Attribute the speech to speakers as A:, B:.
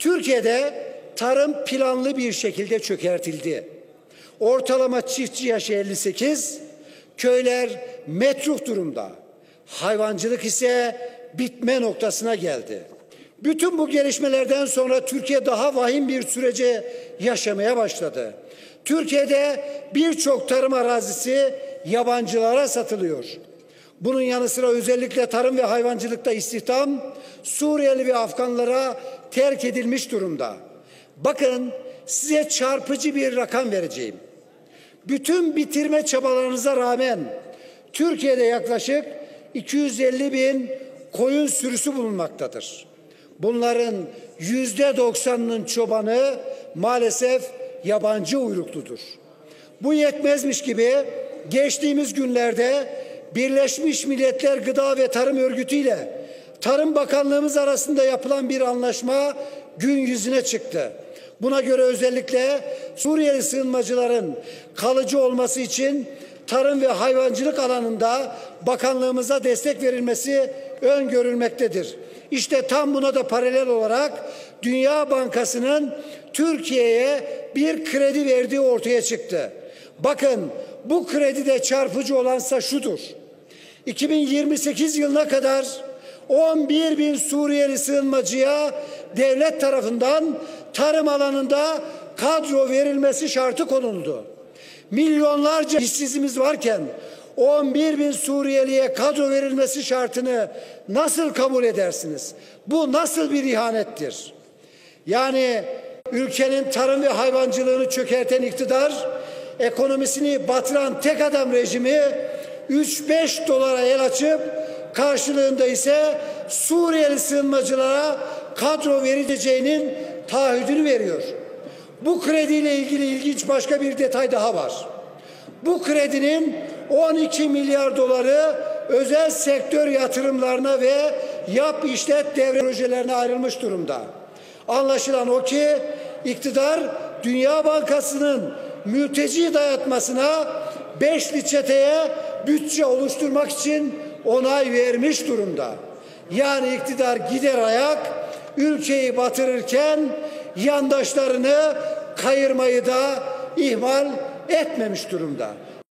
A: Türkiye'de tarım planlı bir şekilde çökertildi. Ortalama çiftçi yaşı 58, köyler metruk durumda. Hayvancılık ise bitme noktasına geldi. Bütün bu gelişmelerden sonra Türkiye daha vahim bir sürece yaşamaya başladı. Türkiye'de birçok tarım arazisi yabancılara satılıyor. Bunun yanı sıra özellikle tarım ve hayvancılıkta istihdam Suriyeli ve Afganlara terk edilmiş durumda. Bakın, size çarpıcı bir rakam vereceğim. Bütün bitirme çabalarınıza rağmen Türkiye'de yaklaşık 250 bin koyun sürüsü bulunmaktadır. Bunların %90'ının çobanı maalesef yabancı uyrukludur. Bu yetmezmiş gibi geçtiğimiz günlerde Birleşmiş Milletler Gıda ve Tarım Örgütü ile Tarım Bakanlığımız arasında yapılan bir anlaşma gün yüzüne çıktı. Buna göre özellikle Suriyeli sığınmacıların kalıcı olması için tarım ve hayvancılık alanında bakanlığımıza destek verilmesi öngörülmektedir. İşte tam buna da paralel olarak Dünya Bankası'nın Türkiye'ye bir kredi verdiği ortaya çıktı. Bakın, bu kredide çarpıcı olansa şudur: 2028 yılına kadar 11 bin Suriyeli sığınmacıya devlet tarafından tarım alanında kadro verilmesi şartı konuldu. Milyonlarca işsizimiz varken 11 bin Suriyeliye kadro verilmesi şartını nasıl kabul edersiniz? Bu nasıl bir ihanettir? Yani ülkenin tarım ve hayvancılığını çökerten iktidar, ekonomisini batıran tek adam rejimi 3-5 dolara el açıp karşılığında ise Suriyeli sığınmacılara kadro verileceğinin taahhüdünü veriyor. Bu krediyle ilgili ilginç başka bir detay daha var. Bu kredinin 12 milyar doları özel sektör yatırımlarına ve yap işlet devre projelerine ayrılmış durumda. Anlaşılan o ki iktidar Dünya Bankası'nın mülteci dayatmasına beşli çeteye bütçe oluşturmak için onay vermiş durumda. Yani iktidar gider ayak ülkeyi batırırken yandaşlarını kayırmayı da ihmal etmemiş durumda.